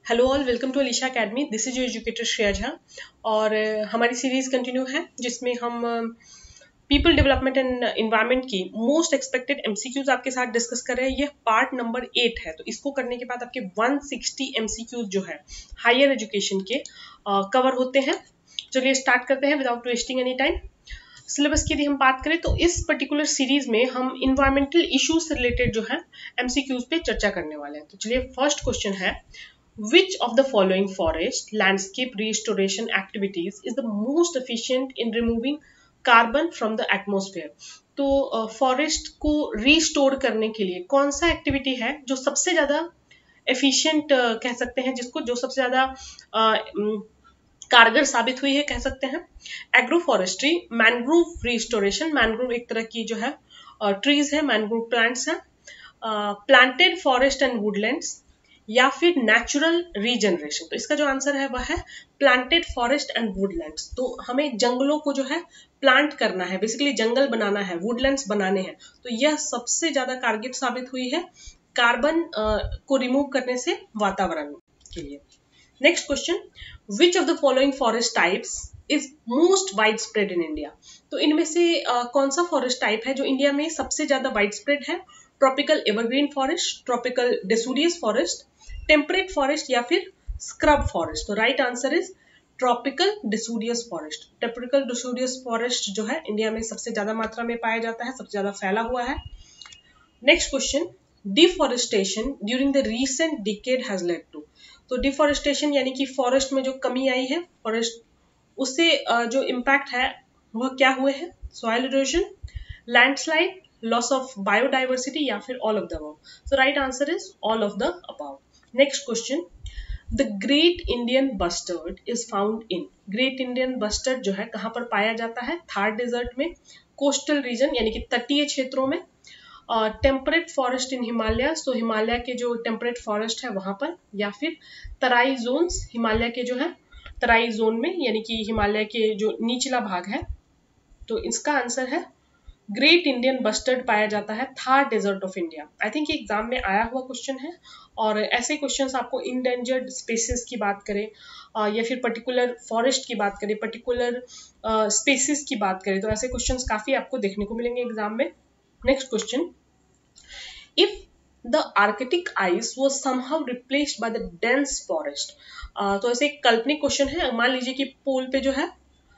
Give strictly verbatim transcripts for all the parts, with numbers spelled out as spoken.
Hello all, welcome to Alisha academy. This is your educator Shreya Jha और uh, हमारी series continue है जिसमें हम पीपल डेवलपमेंट एंड इन्वायरमेंट की मोस्ट एक्सपेक्टेड एमसीक्यूज आपके साथ डिस्कस कर रहे हैं। ये पार्ट नंबर एट है, तो इसको करने के बाद आपके वन सिक्सटी एमसीक्यूज जो है हायर एजुकेशन के कवर uh, होते हैं। चलिए स्टार्ट करते हैं without wasting any time. Syllabus की यदि हम बात करें तो इस पर्टिकुलर सीरीज में हम इन्वायरमेंटल इश्यूज से रिलेटेड जो है एमसीक्यूज पे चर्चा करने वाले हैं। तो चलिए फर्स्ट क्वेश्चन है, which of the following forest landscape restoration activities is the most efficient in removing carbon from the atmosphere? तो फॉरेस्ट uh, को रिस्टोर करने के लिए कौन सा एक्टिविटी है जो सबसे ज्यादा एफिशिएंट uh, कह सकते हैं, जिसको जो सबसे ज्यादा uh, कारगर साबित हुई है कह सकते हैं। Agro forestry, mangrove restoration, mangrove एक तरह की जो है ट्रीज uh, है, मैनग्रोव प्लांट्स है, प्लांटेड फॉरेस्ट एंड वुडलैंड्स, या फिर नेचुरल रीजनरेशन। तो इसका जो आंसर है वह है प्लांटेड फॉरेस्ट एंड वुडलैंड्स। तो हमें जंगलों को जो है प्लांट करना है, बेसिकली जंगल बनाना है, वुडलैंड्स बनाने हैं। तो यह सबसे ज्यादा कारगर साबित हुई है कार्बन को रिमूव करने से वातावरण के लिए। Next question, which of the following forest types is most wide spread in India? तो इनमें से uh, कौन सा फॉरेस्ट टाइप है जो इंडिया में सबसे ज्यादा वाइड स्प्रेड है? Tropical evergreen forest, tropical deciduous forest, temperate forest या फिर स्क्रब फॉरेस्ट? तो right answer is tropical deciduous forest. Tropical deciduous forest जो है इंडिया में सबसे ज्यादा मात्रा में पाया जाता है, सबसे ज्यादा फैला हुआ है। Next question, deforestation during the recent decade has led to? तो डिफॉरेस्टेशन यानी कि फॉरेस्ट में जो कमी आई है, फॉरेस्ट उससे जो इम्पैक्ट है वह क्या हुए हैं? Soil erosion, landslide, loss of biodiversity या फिर all of the above? So right answer is all of the above. Next question, the great Indian bustard is found in? Great Indian bustard जो है कहाँ पर पाया जाता है? थार डेजर्ट में, कोस्टल रीजन यानी कि तटीय क्षेत्रों में, टेम्परेट फॉरेस्ट इन हिमालय, तो हिमालय के जो टेम्परेट फॉरेस्ट है वहां पर, या फिर तराई जोन्स, हिमालय के जो है तराई जोन में यानी कि हिमालय के जो निचला भाग है। तो इसका आंसर है ग्रेट इंडियन बस्टर्ड पाया जाता है Thar desert of India. I think ये एग्जाम में आया हुआ क्वेश्चन है, और ऐसे क्वेश्चंस आपको इंडेंजर्ड स्पेसिस की बात करें या फिर पर्टिकुलर फॉरेस्ट की बात करें, पर्टिकुलर स्पेसिस की बात करें, तो ऐसे क्वेश्चंस काफी आपको देखने को मिलेंगे एग्जाम में। Next question, if the Arctic ice was somehow replaced by the dense forest? तो ऐसे एक काल्पनिक क्वेश्चन है। मान लीजिए कि पोल पे जो है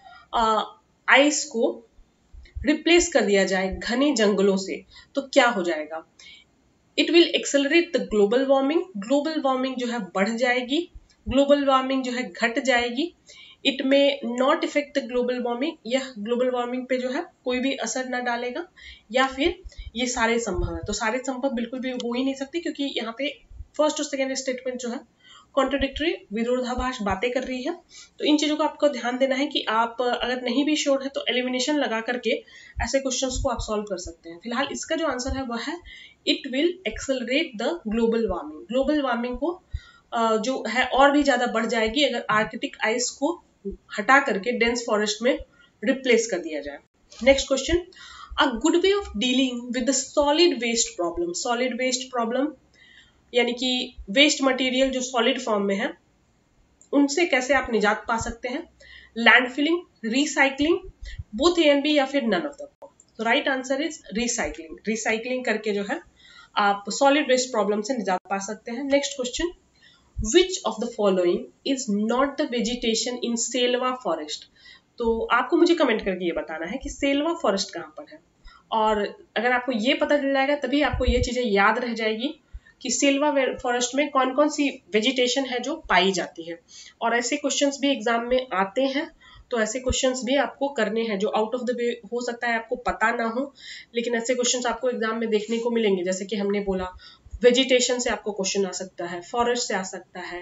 आइस uh, को रिप्लेस कर दिया जाए घने जंगलों से, तो क्या हो जाएगा? It will accelerate the global warming, global warming जो है बढ़ जाएगी, ग्लोबल वार्मिंग जो है घट जाएगी। It may not affect the global warming, यह ग्लोबल वार्मिंग पे जो है कोई भी असर न डालेगा, या फिर ये सारे संभव है? तो सारे संभव बिल्कुल भी हो ही नहीं सकते, क्योंकि यहाँ पे फर्स्ट और सेकेंड स्टेटमेंट जो है कॉन्ट्रोडिक्टरी, विरोधाभास बातें कर रही है। तो इन चीजों को आपको ध्यान देना है कि आप अगर नहीं भी श्योर है तो एलिमिनेशन लगा करके ऐसे क्वेश्चंस को आप सॉल्व कर सकते हैं। फिलहाल इसका जो आंसर है वह है it will accelerate the global warming. Global warming को जो है और भी ज्यादा बढ़ जाएगी अगर आर्कटिक आइस को हटा करके डेंस फॉरेस्ट में रिप्लेस कर दिया जाए। Next question, a good way of dealing with the solid waste problem? Solid waste problem यानी कि वेस्ट मटेरियल जो सॉलिड फॉर्म में है उनसे कैसे आप निजात पा सकते हैं? Landfilling, recycling, both A and B, या फिर नन ऑफ द? तो right answer is recycling. Recycling करके जो है आप सॉलिड वेस्ट प्रॉब्लम से निजात पा सकते हैं। Next question, which of the following is not the vegetation in selva forest? तो आपको मुझे कमेंट करके ये बताना है कि सेल्वा फॉरेस्ट कहाँ पर है, और अगर आपको ये पता चल जाएगा तभी आपको ये चीजें याद रह जाएगी कि सेल्वा फॉरेस्ट में कौन कौन सी वेजिटेशन है जो पाई जाती है। और ऐसे क्वेश्चंस भी एग्जाम में आते हैं, तो ऐसे क्वेश्चंस भी आपको करने हैं जो आउट ऑफ द वे हो सकता है आपको पता ना हो, लेकिन ऐसे क्वेश्चंस आपको एग्जाम में देखने को मिलेंगे। जैसे कि हमने बोला वेजिटेशन से आपको क्वेश्चन आ सकता है, फॉरेस्ट से आ सकता है,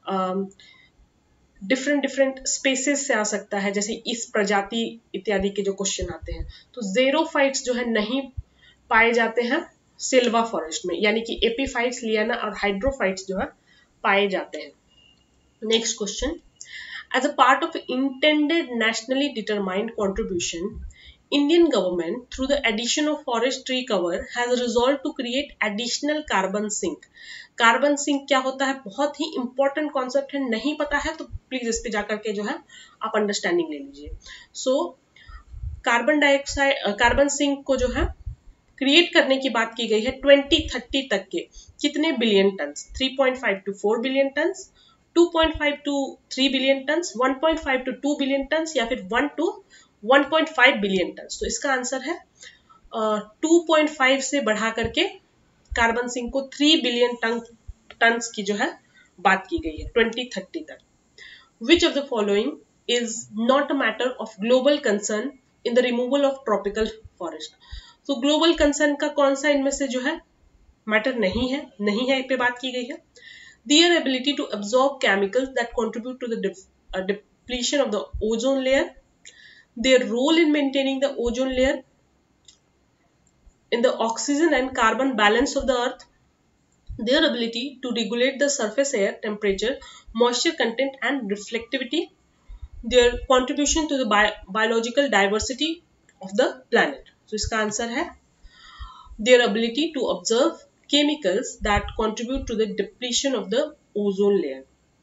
डिफरेंट डिफरेंट स्पेसिस से आ सकता है, जैसे इस प्रजाति इत्यादि के जो क्वेश्चन आते हैं। तो ज़ेरोफाइट्स जो है नहीं पाए जाते हैं सेल्वा फॉरेस्ट में, यानी कि एपीफाइट्स, लियाना और हाइड्रोफाइट्स जो है पाए जाते हैं। Next question, as a part of intended nationally determined contribution Indian government, through the addition of forest tree cover, has resolved to create additional carbon sink. Carbon sink क्या होता है, बहुत ही इंपॉर्टेंट कॉन्सेप्ट है, नहीं पता है तो प्लीज इस पे जाकर के जो है आप अंडरस्टैंडिंग ले लीजिए. So carbon dioxide carbon sink को जो है क्रिएट करने की बात की गई है ट्वेंटी थर्टी तक के कितने billion tonne, three point five to four billion tonne, two point five to three billion tonne, one point five to two billion tonne या फिर one to one point five billion tonne. तो इसका answer है to point five से बढ़ा करके carbon sink को three billion tonne tonnes की जो है बात की गई है ट्वेंटी थर्टी तक. Which of the following is not a matter of global concern in the removal of tropical forest. तो ग्लोबल कंसर्न का कौन सा इनमें से जो है मैटर नहीं है, नहीं है पे बात की गई है. Their ability to absorb chemicals that contribute to the def, uh, depletion of the ozone layer, their role in maintaining the ozone layer in the oxygen and carbon balance of the earth, their ability to regulate the surface air temperature, moisture content and reflectivity, their contribution to the bio, biological diversity of the planet. So इसका answer है their ability to observe chemicals that contribute to the depletion of the ozone layer.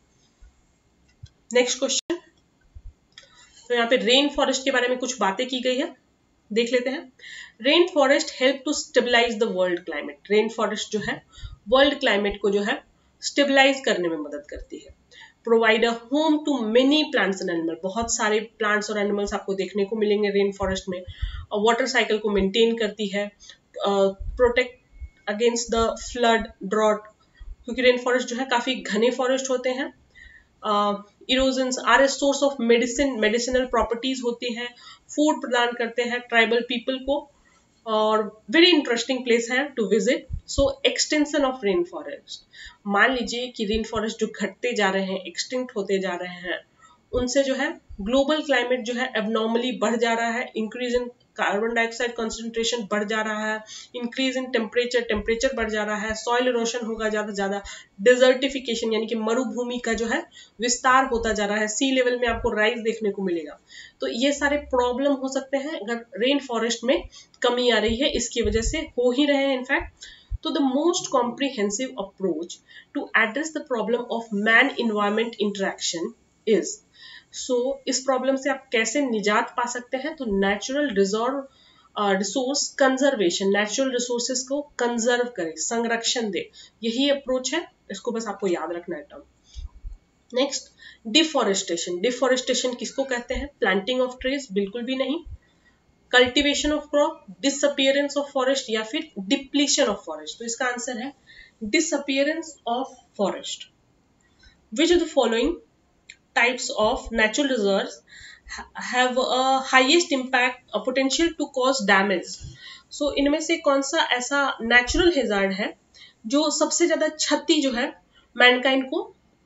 Next question. तो यहाँ पे rain forest के बारे में कुछ बातें की गई है, देख लेते हैं. Rain forest help to stabilise the world climate. Rain forest जो है वर्ल्ड क्लाइमेट को जो है स्टेबलाइज करने में मदद करती है. Provide a home to many plants and animal. बहुत सारे प्लांट्स और एनिमल्स आपको देखने को मिलेंगे रेन फॉरेस्ट में. वाटर साइकिल को मेंटेन करती है. Protect against the flood, drought, क्योंकि रेन फॉरेस्ट जो है काफी घने फॉरेस्ट होते हैं. Erosions are a source of medicine, medicinal properties होती हैं. फूड प्रदान करते हैं ट्राइबल पीपल को और वेरी इंटरेस्टिंग प्लेस है to visit. So extension of rain forest. मान लीजिए कि रेन फॉरेस्ट जो घटते जा रहे हैं, एक्सटिंक्ट होते जा रहे हैं, उनसे जो है ग्लोबल क्लाइमेट जो है एबनॉर्मली बढ़ जा रहा है. Increase in carbon dioxide concentration बढ़ जा रहा है. इंक्रीज इन टेम्परेचर, टेम्परेचर बढ़ जा रहा है. सॉइल इरोशन होगा ज्यादा ज्यादा. डिजर्टिफिकेशन यानी कि मरुभूमि का जो है विस्तार होता जा रहा है. सी लेवल में आपको राइज देखने को मिलेगा. तो ये सारे प्रॉब्लम हो सकते हैं अगर रेन फॉरेस्ट में कमी आ रही है, इसकी वजह से हो ही रहे हैं इनफैक्ट. तो the most comprehensive approach to address the problem of man environment interaction is. So so, इस प्रॉब्लम से आप कैसे निजात पा सकते हैं? तो natural reserve resource conservation, natural resources को कंजर्व करें, संरक्षण दे, यही अप्रोच है. इसको बस आपको याद रखना है टर्म. Next, deforestation. डिफॉरेस्टेशन किसको कहते हैं? प्लांटिंग ऑफ ट्रीज बिल्कुल भी नहीं. Cultivation of crop, disappearance of forest या फिर डिप्लीशन ऑफ फॉरेस्ट. तो इसका आंसर है disappearance of forest. Which of the following types of natural reserves have a highest impact, a potential to cause damage. So इनमें से कौन सा ऐसा natural hazard है जो सबसे ज्यादा क्षति जो है मैनकाइंड को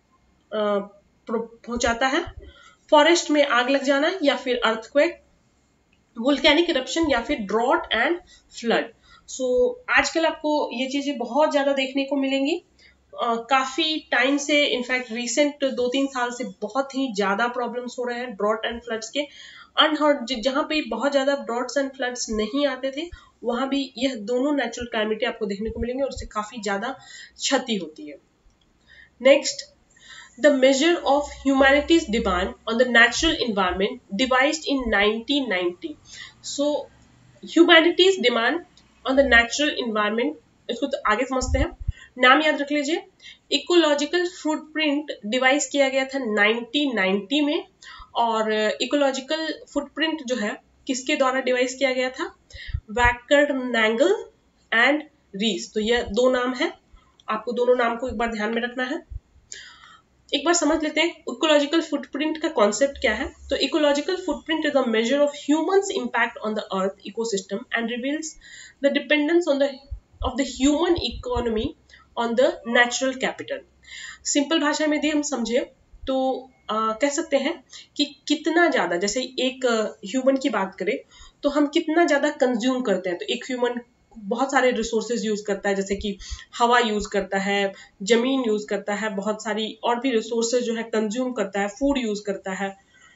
पहुंचाता है? फॉरेस्ट में आग लग जाना या फिर अर्थक्वेक, वोल्केनिक इरप्शन या फिर ड्रॉट एंड फ्लड. सो आजकल आपको ये चीजें बहुत ज्यादा देखने को मिलेंगी. Uh, काफी टाइम से, इनफैक्ट रिसेंट दो तीन साल से बहुत ही ज्यादा प्रॉब्लम्स हो रहे हैं ड्रॉट एंड फ्लड्स के. अनहर्ड, जहां पे बहुत ज्यादा ड्रॉट्स एंड फ्लड्स नहीं आते थे वहां भी यह दोनों नेचुरल कैलामिटी आपको देखने को मिलेंगे और उससे काफी ज्यादा क्षति होती है. Next, the measure of humanity's demand on the natural environment devised in nineteen ninety. So humanity's demand on the natural environment, इसको तो आगे समझते हैं. नाम याद रख लीजिए. इकोलॉजिकल फुटप्रिंट डिवाइस किया गया था नाइनटीन नाइंटी में. और इकोलॉजिकल फुटप्रिंट जो है किसके द्वारा डिवाइस किया गया था? Wackernagel and Rees. तो ये दो नाम है, आपको दोनों नाम को एक बार ध्यान में रखना है. एक बार समझ लेते हैं इकोलॉजिकल फुटप्रिंट का कॉन्सेप्ट क्या है. तो ecological footprint is a measure of humans impact on the earth ecosystem and reveals the dependence on the of the human economy on the natural capital. Simple भाषा में यदि हम समझे तो आ, कह सकते हैं कि कितना ज्यादा, जैसे एक ह्यूमन की बात करें तो हम कितना ज्यादा कंज्यूम करते हैं. तो एक ह्यूमन बहुत सारे रिसोर्सेज यूज करता है, जैसे कि हवा यूज करता है, जमीन यूज करता है, बहुत सारी और भी रिसोर्सेज जो है कंज्यूम करता है, फूड यूज करता है.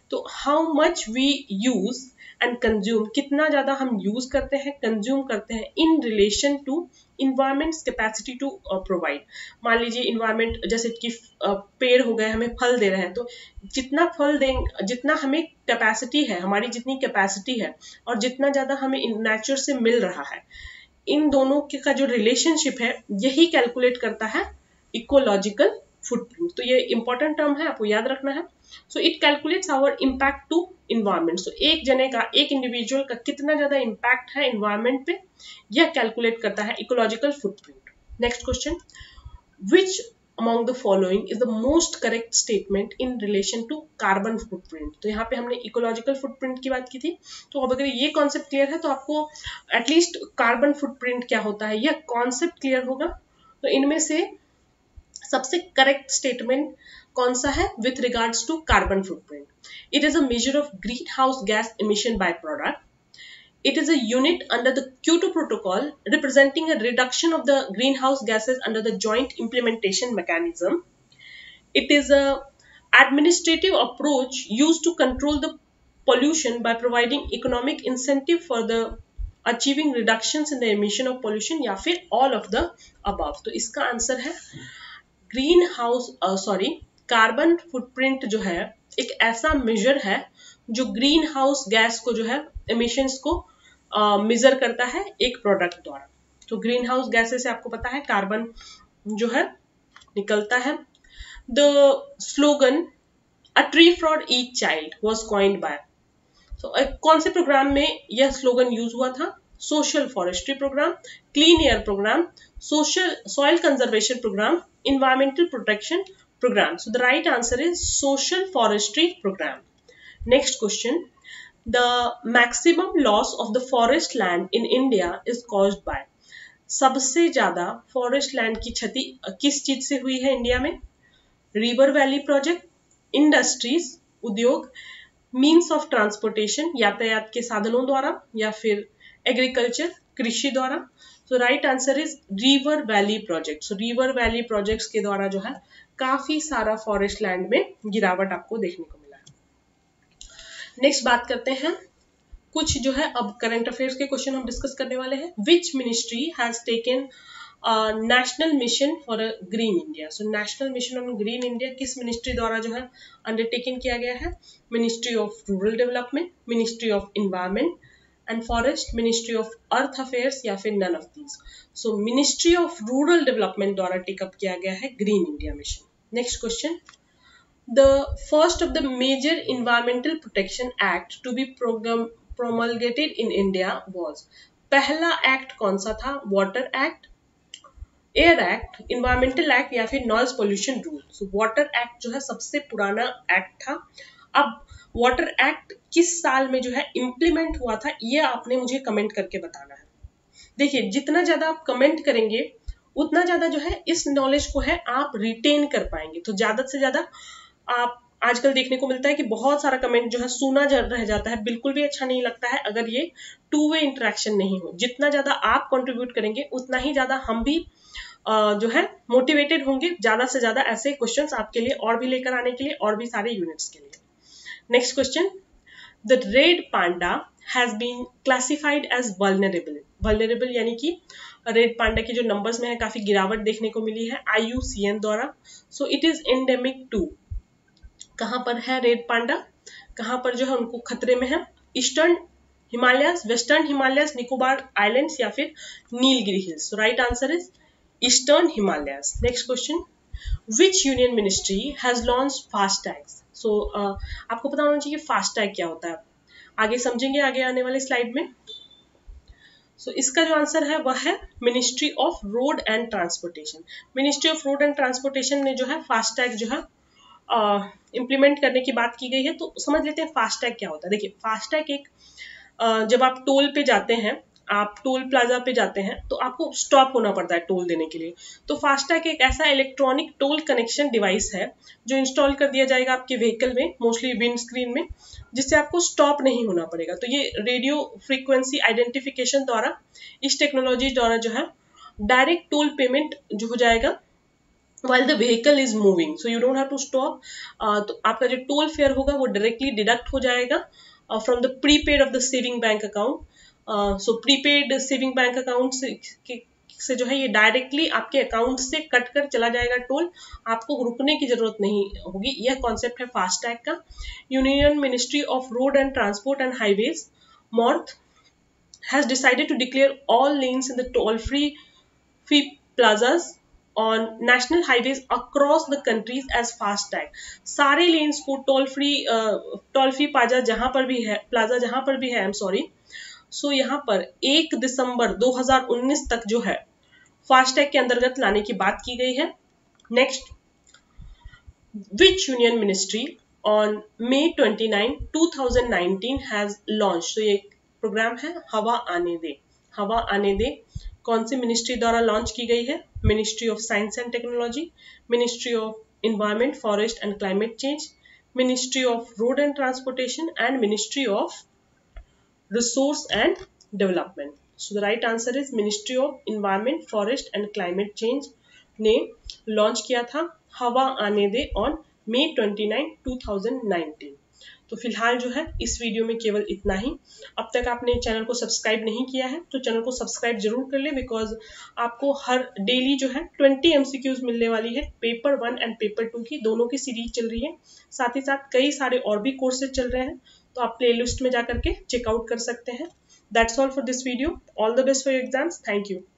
तो how much we use and consume, कितना ज्यादा हम यूज करते हैं, कंज्यूम करते हैं in relation to environment's capacity to provide. मान लीजिए इन्वायरमेंट जैसे कि uh, पेड़ हो गए हमें फल दे रहे हैं, तो जितना फल दें, जितना हमें कैपेसिटी है, हमारी जितनी कैपेसिटी है और जितना ज्यादा हमें नेचर से मिल रहा है, इन दोनों के का जो रिलेशनशिप है यही कैलकुलेट करता है इकोलॉजिकल फुटप्रिंट। तो ये इंपॉर्टेंट टर्म है, आपको याद रखना है। So it calculates our impact to environment. So एक जने का, एक इंडिविजुअल का कितना ज्यादा इम्पैक्ट है इन्वायरमेंट पे, यह कैलकुलेट करता है ecological footprint. Next question, which among the following is the most correct statement in relation to carbon footprint। तो यहाँ पे हमने ecological footprint की बात की थी, तो अब अगर ये कॉन्सेप्ट क्लियर है तो आपको एटलीस्ट कार्बन फुटप्रिंट क्या होता है यह कॉन्सेप्ट क्लियर होगा। तो इनमें से सबसे करेक्ट स्टेटमेंट कौन सा है with regards to carbon footprint? It is a measure of green house gas emission by product. It is a unit under the Kyoto Protocol representing a reduction of the greenhouse gases under the Joint Implementation Mechanism. It is a administrative approach used to control the pollution by providing economic incentive for the achieving reductions in the emission of pollution, या फिर all of the above। तो इसका answer है green house sorry carbon footprint जो है एक ऐसा major है जो ग्रीन हाउस गैस को जो है एमिशंस को मेजर uh, करता है एक प्रोडक्ट द्वारा। तो ग्रीन हाउस गैसेस से आपको पता है कार्बन जो है निकलता है। The slogan a tree for each child was coined by, तो कौन से प्रोग्राम में यह स्लोगन यूज हुआ था? Social forestry programme, clean air programme, social soil conservation programme, environmental protection programme. So the right answer is social forestry programme. Next question, the maximum loss of the forest land in India is caused by। सबसे ज्यादा forest land की क्षति किस चीज से हुई है India में? रिवर वैली प्रोजेक्ट, इंडस्ट्रीज उद्योग, मीन्स ऑफ ट्रांसपोर्टेशन यातायात के साधनों द्वारा, या फिर एग्रीकल्चर कृषि द्वारा। So right answer is river valley project. So river valley projects के द्वारा जो है काफी सारा फॉरेस्ट लैंड में गिरावट आपको देखने को मिला। नेक्स्ट बात करते हैं कुछ जो है अब करंट अफेयर्स के क्वेश्चन हम डिस्कस करने वाले हैं। Which ministry has taken national mission for a green India. So national mission on green India किस मिनिस्ट्री द्वारा जो है अंडरटेकन किया गया है? Ministry of rural development, ministry of environment and forest, ministry of earth affairs, या फिर none of these. So ministry of rural development द्वारा टेकअप किया गया है green India mission. Next question, the first of the major environmental protection act to be program promulgated in India was। पहला act कौन सा था? Water act, air act, environmental act, या फिर noise pollution rule. So water act जो है सबसे पुराना एक्ट था। अब वाटर एक्ट किस साल में जो है इम्प्लीमेंट हुआ था ये आपने मुझे कमेंट करके बताना है। देखिए जितना ज्यादा आप कमेंट करेंगे उतना ज्यादा जो है इस नॉलेज को है आप रिटेन कर पाएंगे। तो ज्यादा से ज्यादा आप आजकल देखने को मिलता है कि बहुत सारा कमेंट जो है सुना रह जाता है, बिल्कुल भी अच्छा नहीं लगता है अगर ये टू वे इंटरेक्शन नहीं हो। जितना ज्यादा आप कंट्रीब्यूट करेंगे उतना ही ज्यादा हम भी जो है मोटिवेटेड होंगे ज्यादा से ज्यादा ऐसे क्वेश्चंस आपके लिए और भी लेकर आने के लिए, और भी सारे यूनिट्स के लिए। Next question, the red panda has been classified as vulnerable. Vulnerable यानी कि रेड पांडा की जो नंबर्स में है काफी गिरावट देखने को मिली है आई यू सी एन द्वारा। So it is endemic to. कहां पर है रेड पांडा? कहां पर जो है उनको खतरे में है? Eastern Himalayas, western Himalayas, Nicobar islands, या फिर Nilgiri hills. Right answer is eastern Himalayas. Next question, which union ministry has launch FASTags. सो आपको पता होना चाहिए फास्टैग क्या होता है, आगे समझेंगे आगे आने वाले स्लाइड में। सो so, इसका जो आंसर है वह है ministry of road and transportation. Ministry of road and transportation ने जो है फास्टैग जो है इम्प्लीमेंट uh, करने की बात की गई है। तो समझ लेते हैं फास्टैग क्या होता है। देखिए फास्टैग एक uh, जब आप टोल पे जाते हैं, आप टोल प्लाजा पे जाते हैं तो आपको स्टॉप होना पड़ता है टोल देने के लिए। तो फास्टैग एक ऐसा इलेक्ट्रॉनिक टोल कनेक्शन डिवाइस है जो इंस्टॉल कर दिया जाएगा आपके व्हीकल में, मोस्टली विंड स्क्रीन में, जिससे आपको स्टॉप नहीं होना पड़ेगा। तो ये रेडियो फ्रीक्वेंसी आइडेंटिफिकेशन द्वारा, इस टेक्नोलॉजी द्वारा जो है डायरेक्ट टोल पेमेंट जो हो जाएगा while the vehicle is moving, so you don't have to stop. uh, तो आपका जो टोल फेयर होगा वो डायरेक्टली डिडक्ट हो जाएगा from the prepaid of the saving bank account. So prepaid saving bank account से, से जो है ये डायरेक्टली आपके अकाउंट से कट कर चला जाएगा टोल, आपको रुकने की जरूरत नहीं होगी. यह कॉन्सेप्ट है फास्टैग का. Union ministry of road and transport and highways MoRTH has decided to declare all lanes in the toll-free free plazas on national highways across the countries as FASTag. सारे लेन्स को toll free toll free plaza जहां पर भी है plaza जहां पर भी है आई एम सॉरी सो यहाँ पर एक दिसंबर दो हज़ार उन्नीस तक जो है फास्टैग के अंतर्गत लाने की बात की गई है. Next, which union ministry on May उनतीस two thousand nineteen has launch. तो ये प्रोग्राम है हवा आने दे. हवा आने दे कौन सी मिनिस्ट्री द्वारा लॉन्च की गई है? Ministry of science and technology, ministry of environment forest and climate change, ministry of road and transportation and ministry of resource and development. So the right answer is ministry of environment forest and climate change ने launch किया था हवा आने दे on May उनतीस two thousand nineteen. तो फिलहाल जो है इस वीडियो में केवल इतना ही. अब तक आपने चैनल को सब्सक्राइब नहीं किया है तो चैनल को सब्सक्राइब जरूर कर ले, बिकॉज आपको हर डेली जो है ट्वेंटी एमसीक्यूज मिलने वाली है. Paper one and paper two की दोनों की सीरीज चल रही है, साथ ही साथ कई सारे और भी कोर्सेज चल रहे हैं, तो आप प्ले लिस्ट में जा करके चेकआउट कर सकते हैं. That's all for this video. All the best for your exams. Thank you.